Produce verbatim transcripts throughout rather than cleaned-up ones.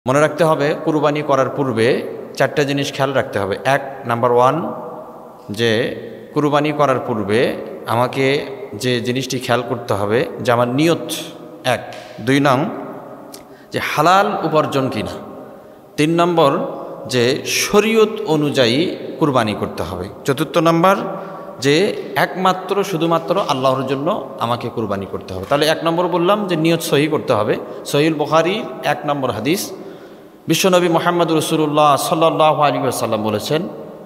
মনে রাখতে হবে কুরবানি করার পূর্বে চারটা জিনিস খেয়াল রাখতে হবে। এক নাম্বার ওয়ান, যে কুরবানি করার পূর্বে আমাকে যে জিনিসটি খেয়াল করতে হবে যে আমার নিয়ত এক। দুই নং, যে হালাল উপার্জন কিনা। তিন নম্বর, যে শরীয়ত অনুযায়ী কুরবানি করতে হবে। চতুর্থ নম্বর, যে একমাত্র শুধুমাত্র আল্লাহর জন্য আমাকে কুরবানি করতে হবে। তাহলে এক নম্বর বললাম যে নিয়ত সহি করতে হবে। সহিহুল বুখারী এক নম্বর হাদিস, বিশ্বনবী মুহাম্মদ রাসূলুল্লাহ সাল্লাল্লাহু আলাইহি ওয়াসাল্লাম বলেছেন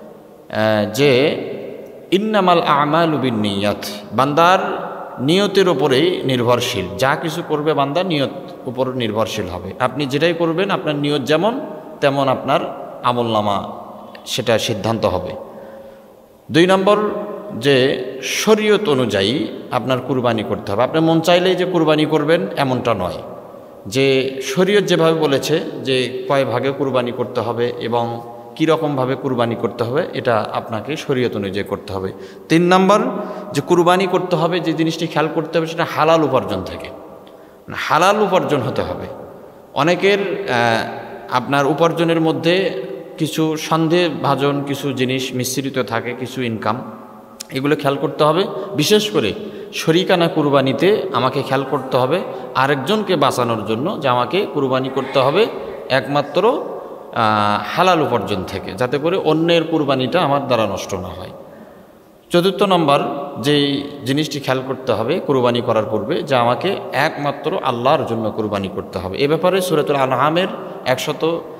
যে ইন্নামাল আমালু বিন্নিয়াত, বান্দার নিয়তের উপরেই নির্ভরশীল। যা কিছু করবে বান্দা নিয়ত উপর নির্ভরশীল হবে। আপনি যেটাই করবেন আপনার নিয়ত যেমন তেমন আপনার আমলনামা সেটা সিদ্ধান্ত হবে। দুই নম্বর, যে শরীয়ত অনুযায়ী আপনার কুরবানি করতে হবে। আপনি মন চাইলেই যে কুরবানি করবেন এমনটা নয়, যে শরীয়ত যেভাবে বলেছে যে কয় ভাগে কুরবানি করতে হবে এবং কীরকমভাবে কুরবানি করতে হবে এটা আপনাকে শরীয়ত অনুযায়ী করতে হবে। তিন নম্বর, যে কুরবানি করতে হবে যে জিনিসটি খেয়াল করতে হবে সেটা হালাল উপার্জন থেকে, হালাল উপার্জন হতে হবে। অনেকের আপনার উপার্জনের মধ্যে কিছু সন্দেহভাজন কিছু জিনিস মিশ্রিত থাকে, কিছু ইনকাম, এগুলো খেয়াল করতে হবে। বিশেষ করে শরিকানা কুরবানিতে আমাকে খেয়াল করতে হবে আরেকজনকে বাঁচানোর জন্য যে আমাকে কুরবানি করতে হবে একমাত্র হালাল উপার্জন থেকে, যাতে করে অন্যের কুরবানিটা আমার দ্বারা নষ্ট না হয়। চতুর্থ নম্বর, যেই জিনিসটি খেয়াল করতে হবে কুরবানি করার পূর্বে, যে আমাকে একমাত্র আল্লাহর জন্য কুরবানি করতে হবে। এ ব্যাপারে সূরাতুল আনআমের একশত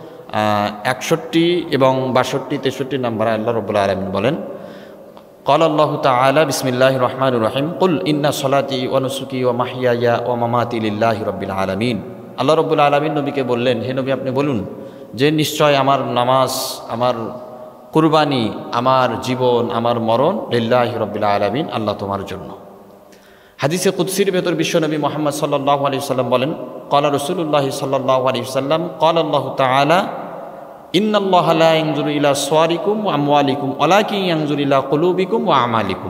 একষট্টি এবং বাষট্টি তেষট্টি নম্বরে আল্লাহ রাব্বুল আলামিন বলেন, قال الله تعالى بسم الله الرحمن الرحيم قل إن صلاتي ونسكي ومحياي ومماتي لله رب العالمين। আল্লাহ রাব্বুল আলামিন নবীকে বললেন, হে নবী আপনি বলুন যে নিশ্চয় আমার নামাজ, আমার কুরবানি, আমার জীবন, আমার মরণ লিল্লাহি রাব্বিল আলামিন, আল্লাহ তোমার জন্য। হাদিসে কুদসির ভেতর বিশ্বনবী মুহাম্মদ সাল্লাল্লাহু আলাইহি ওয়াসাল্লাম বলেন, ক্বালা রাসূলুল্লাহ সাল্লাল্লাহু আলাইহি ওয়াসাল্লাম ক্বালা আল্লাহু তাআলা ইন্নাল্লাহা লা ইয়ানজুরু ইলা সুওয়ারিকুম ওয়া আমওয়ালিকুম ওয়ালাকিন ইয়ানজুরু ইলা কুলুবিকুম ওয়া আমালিকুম।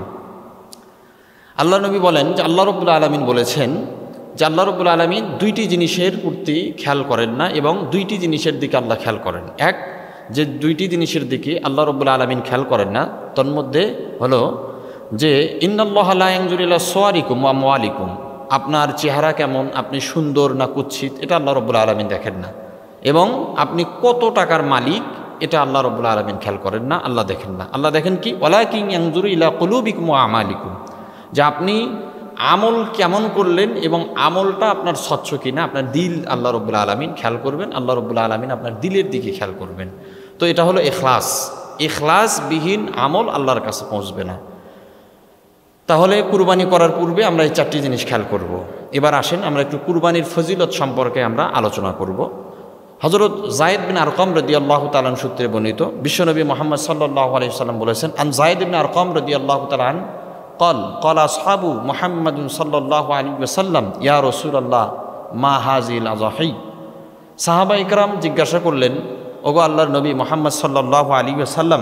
আল্লাহ নবী বলেন যে আল্লাহ রাব্বুল আলামিন বলেছেন যে আল্লাহ রাব্বুল আলামিন দুইটি জিনিসের প্রতি খেয়াল করেন না এবং দুইটি জিনিসের দিকে আল্লাহ খেয়াল করেন। এক, যে দুইটি জিনিসের দিকে আল্লাহ রাব্বুল আলামিন খেয়াল করেন না তন্মধ্যে হলো যে ইন্নাল্লাহা লা ইয়ানজুরু ইলা সুওয়ারিকুম ওয়া আমওয়ালিকুম, আপনার চেহারা কেমন, আপনি সুন্দর না কুৎসিত, এটা আল্লাহ রাব্বুল আলামিন দেখেন না। এবং আপনি কত টাকার মালিক এটা আল্লাহ রাব্বুল আলামিন খেয়াল করেন না, আল্লাহ দেখেন না। আল্লাহ দেখেন কি, ওয়ালাকিন ইয়ানজুরু ইলা কুলুবিকুম ওয়া আমালিকুম, যে আপনি আমল কেমন করলেন এবং আমলটা আপনার স্বচ্ছ কিনা, আপনার দিল আল্লাহ রাব্বুল আলামিন খেয়াল করবেন। আল্লাহ রাব্বুল আলামিন আপনার দিলের দিকে খেয়াল করবেন। তো এটা হলো ইখলাস। ইখলাসবিহীন আমল আল্লাহর কাছে পৌঁছবে না। তাহলে কুরবানি করার পূর্বে আমরা এই চারটি জিনিস খেয়াল করব। এবার আসেন আমরা একটু কুরবানির ফজিলত সম্পর্কে আমরা আলোচনা করব। হযরত যায়েদ বিন আরকাম রাদিয়াল্লাহু তাআলা আনহু সূত্রে বর্ণিত, বিশ্বনবী মুহাম্মদ সাল্লাল্লাহু আলাইহি ওয়াসাল্লাম বলেছেন, আন যায়েদ বিন আরকাম রাদিয়াল্লাহু তাআলা আন قال قال أصحاب محمد صلى الله عليه وسلم يا رسول الله ما هذه الأضاحي। সাহাবা ইকরাম জিজ্ঞাসা করলেন, ওগো আল্লাহর নবী মুহাম্মদ সাল্লাল্লাহু আলাইহি ওয়াসাল্লাম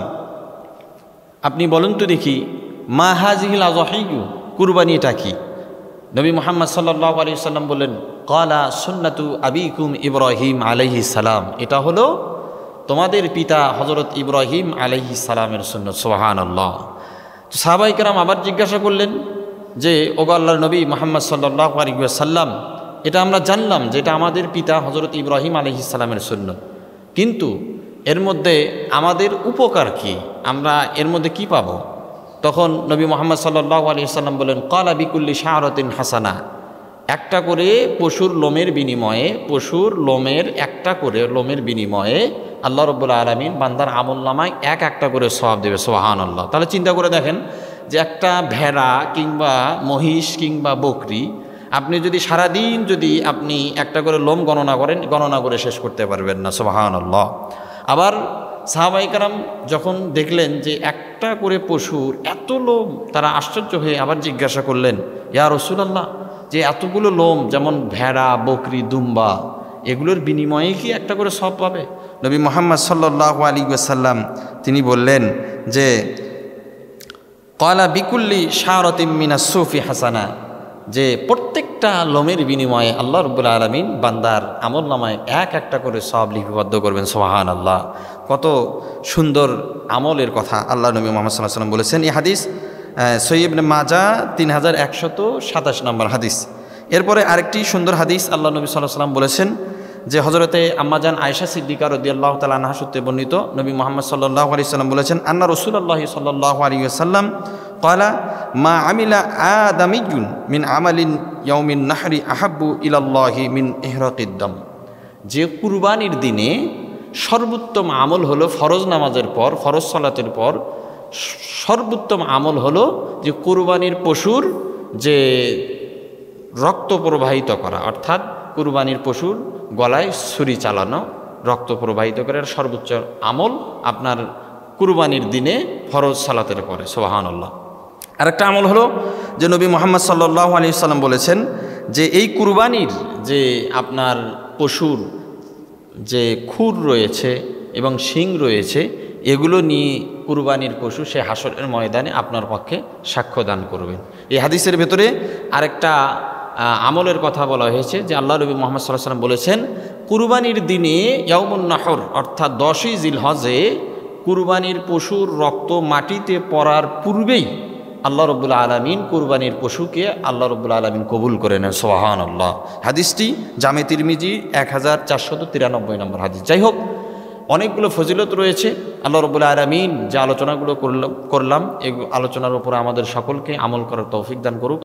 আপনি বলেন তো দেখি মা হাযিহিল আযাহি, কুরবানি এটা কি? নবী মুহাম্মদ সাল্লাল্লাহু আলাইহি ওয়াসাল্লাম বললেন, ক্বালা সুন্নাতু আবিকুম ইব্রাহিম আলাইহিস সালাম, এটা হলো তোমাদের পিতা হযরত ইব্রাহিম আলাইহিস সালামের সুন্নাত। সুবহানাল্লাহ। তো সাহাবা ইকরাম আবার জিজ্ঞাসা করলেন যে ওগো আল্লাহর নবী মুহাম্মদ সাল্লাল্লাহু আলাইহি ওয়াসাল্লাম এটা আমরা জানলাম যে এটা আমাদের পিতা হযরত ইব্রাহিম আলাইহিস সালামের সুন্নাত, কিন্তু এর মধ্যে আমাদের উপকার কি, আমরা এর মধ্যে কি পাব? তখন নবী মুহাম্মদ সাল্লাল্লাহু আলাইহি ওয়াসাল্লাম বলেন, ক্বালা বিকুল্লি শা'রাতিন হাসানা, একটা করে পশুর লোমের বিনিময়ে, পশুর লোমের একটা করে লোমের বিনিময়ে আল্লাহ রাব্বুল আলামিন বান্দার আমলনামায় এক একটা করে সওয়াব দেবে। সুবহানাল্লাহ। তাহলে চিন্তা করে দেখেন যে একটা ভেড়া কিংবা মহিষ কিংবা বকরি আপনি যদি সারাদিন যদি আপনি একটা করে লোম গণনা করেন, গণনা করে শেষ করতে পারবেন না। সুবহানাল্লাহ। আবার সাহাবায়ে কেরাম যখন দেখলেন যে একটা করে পশুর এত লোম, তারা আশ্চর্য হয়ে আবার জিজ্ঞাসা করলেন, ইয়া রাসূলুল্লাহ যে এতগুলো লোম যেমন ভেড়া, বকরি, দুম্বা, এগুলোর বিনিময়ে কি একটা করে সওয়াব পাবে? নবী মুহাম্মদ সাল্লাল্লাহু আলাইহি ওয়াসাল্লাম তিনি বললেন যে ক্বালা বিকুল্লি শা'রাতিন মিনাস সুফি হাসানা, যে প্রত্যেকটা লোমের বিনিময়ে আল্লাহ রাব্বুল আলামিন বান্দার আমল নামায় এক একটা করে সব লিপিবদ্ধ করবেন। সুবহান আল্লাহ, কত সুন্দর আমলের কথা আল্লাহ নবী মুহাম্মদ সাল্লাল্লাহু আলাইহি ওয়াসাল্লাম বলেছেন। এই হাদিস সহিহ ইবনে মাজা তিন হাজার একশত সাতাশ নম্বর হাদিস। এরপরে আরেকটি সুন্দর হাদিস আল্লাহ নবী সাল্লাল্লাহু আলাইহি ওয়াসাল্লাম বলেছেন যে হযরতে আম্মাজান আয়েশা সিদ্দিকা রাদিয়াল্লাহু তাআলা আনহা সূত্রে বর্ণিত, নবী মুহাম্মদ সাল্লাল্লাহু আলাইহি ওয়াসাল্লাম বলেছেন, আন্না রাসূলুল্লাহ সাল্লাল্লাহু আলাইহি ওয়াসাল্লাম ক্বালা মা আমিলা আদামিয়ুন মিন আমালিন ইয়াউমিন নাহরি আহাব্বু ইলাল্লাহি মিন ইহরাকিদ দাম। যে কুরবানির দিনে সর্বোত্তম আমল হলো ফরজ নামাজের পর, ফরজ সালাতের পর সর্বোত্তম আমল হলো যে কুরবানির পশুর যে রক্ত প্রবাহিত করা, অর্থাৎ কুরবানির পশুর গলায় ছুরি চালানো, রক্ত প্রবাহিত করার সর্বোচ্চ আমল আপনার কুরবানির দিনে ফরজ সালাতের পরে। সুবহানাল্লাহ। আরেকটা আমল হলো যে নবী মুহাম্মদ সাল্লাল্লাহু আলাইহি ওয়াসাল্লাম বলেছেন যে এই কুরবানির যে আপনার পশুর যে খুর রয়েছে এবং শিং রয়েছে, এগুলো নিয়ে কুরবানির পশু সে হাসরের ময়দানে আপনার পক্ষে সাক্ষ্য দান করবেন। এই হাদিসের ভেতরে আরেকটা আমলের কথা বলা হয়েছে যে আল্লাহ নবী মুহাম্মদ সাল্লাল্লাহু আলাইহি ওয়াসাল্লাম বলেছেন কুরবানির দিনে ইয়াউমুন নাহর অর্থাৎ দশই জিলহজে কুরবানির পশুর রক্ত মাটিতে পড়ার পূর্বেই আল্লাহ রাব্বুল আলামিন কুরবানির পশুকে আল্লাহ রাব্বুল আলামিন কবুল করে নেন। সুবহানাল্লাহ। হাদিসটি জামে তিরমিজি এক হাজার চারশত তিরানব্বই নম্বর হাদিস। যাই হোক, অনেকগুলো ফজিলত রয়েছে। আল্লাহ রাব্বুল আলামিন যে আলোচনাগুলো করলাম করলাম এই আলোচনার উপর আমাদের সকলকে আমল করার তৌফিক দান করুক।